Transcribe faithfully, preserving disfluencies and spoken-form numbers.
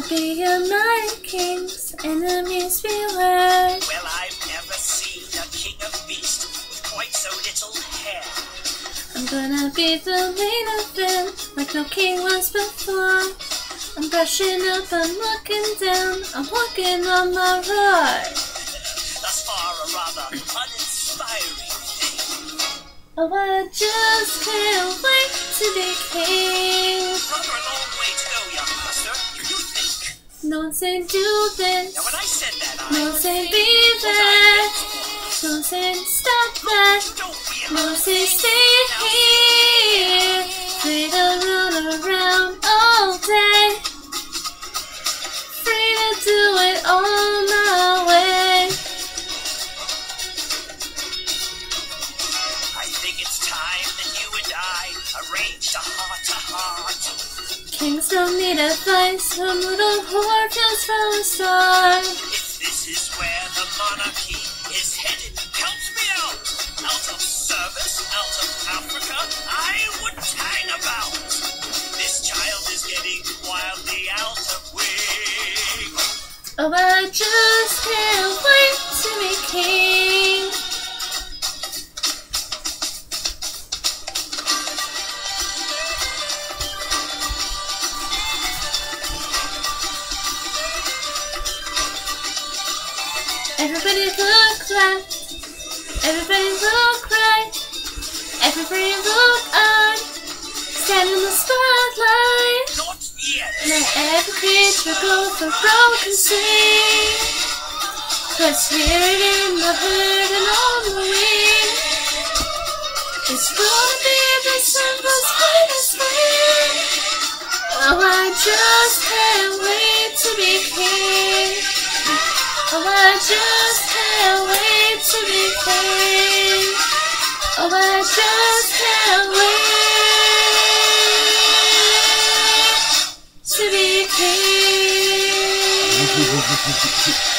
be a mighty king's enemies beware. Well, I've never seen a king of beasts with quite so little hair. I'm gonna be the main event like no king was before. I'm brushing up, I'm looking down, I'm walking on my right. Thus far a rather uninspiring thing. Oh, I just can't wait to be king. Rather a long way to go, young master, do you think? No one saying do this, Now when I said that, I... no one saying be there, no one saying stop that, Don't be a... no one saying stay here. Free to run around all day, free to do it all my way. I think it's time that you and I arranged a heart-to-heart. Kings don't need advice when little whore feels from the start. If this is where the monarchy is headed, help me out! Out of service, out of Africa, I wouldn't hang about. This child is getting wildly out of wing. Oh, I just can't wait to be king. Everybody look left, everybody look right, everybody look on, stand in the spotlight. Not yet! Let every creature go for broken swing. Let's hear it in the herd and on the wing. It's gonna be the simplest way to swing. Oh, I just can't wait to be king. Oh, I just can't wait to be king. Oh, I just can't wait to be king.